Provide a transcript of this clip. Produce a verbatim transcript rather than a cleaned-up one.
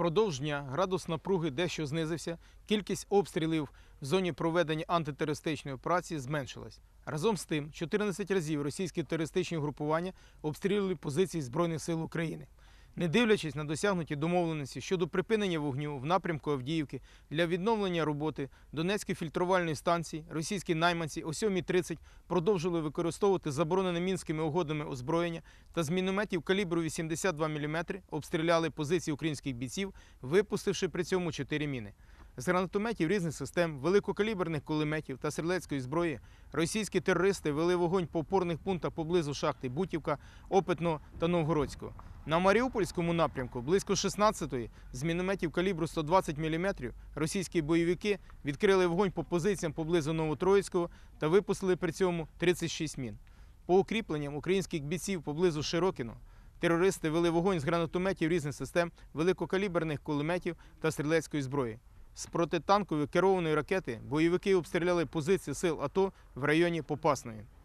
Впродовж дня градус напруги дещо знизився, кількість обстрілів в зоні проведення антитерористичної операції зменшилась. Разом з тим, чотирнадцять разів російські терористичні групування обстрілювали позиції Збройних сил України. Не дивлячись на досягнуті домовленості щодо припинення вогню в напрямку Авдіївки для відновлення роботи Донецької фільтрувальної станції, російські найманці о сьомій тридцять продовжили використовувати заборонене Мінськими угодами озброєння та з мінометів калібру вісімдесят два міліметри обстріляли позиції українських бійців, випустивши при цьому чотири міни. З гранатометів різних систем, великокаліберних кулеметів та стрілецької зброї російські терористи вели вогонь по опорних пунктах поблизу шахти Бутівка, Опитного та Новгородського. На Маріупольському напрямку близько шістнадцятої з мінометів калібру сто двадцять міліметрів російські бойовики відкрили вогонь по позиціям поблизу Новотроїцького та випустили при цьому тридцять шість мін. По укріпленням українських бійців поблизу Широкіного терористи вели вогонь з гранатометів різних систем, великокаліберних кулеметів та стрілецької зброї. З протитанкової керованої ракети бойовики обстріляли позиції сил АТО в районі Попасної.